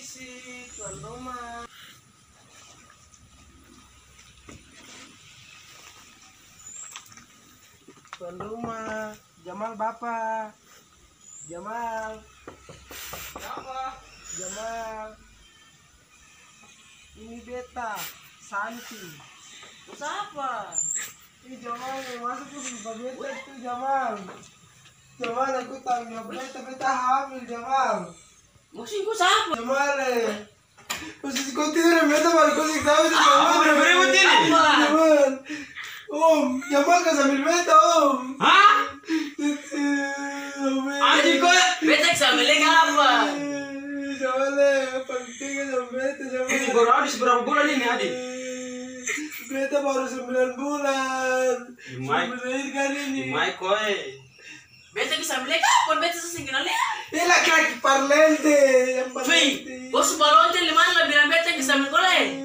berisik, tuan rumah. Tuan rumah, Jamal bapak. Jamal. Apa? Jamal. Ini beta, Santi. Terus apa? Ini Jamal yang masuk ke rumah beta itu Jamal. Jamal aku tanggung beta hamil Jamal. Maksudku siapa? Jamal posisi kau tidur beta baru kau tahu Jamal. Bener-bener ini? Jamal. Om, Jamal kan sambil beta om. Hah? Anjing kok beta sambil apa? Jamal penting sama beta Jamal. Ini baru habis berapa bulan ini adik? Beta baru 9 bulan. Mike. Melahirkan ini. Mike koe. Beta bisa beli kapan? Beta sesingkin ali. Ini laki-laki parlente. Yang Fui, parlente. bos balonte lima lah bilang beta bisa beli.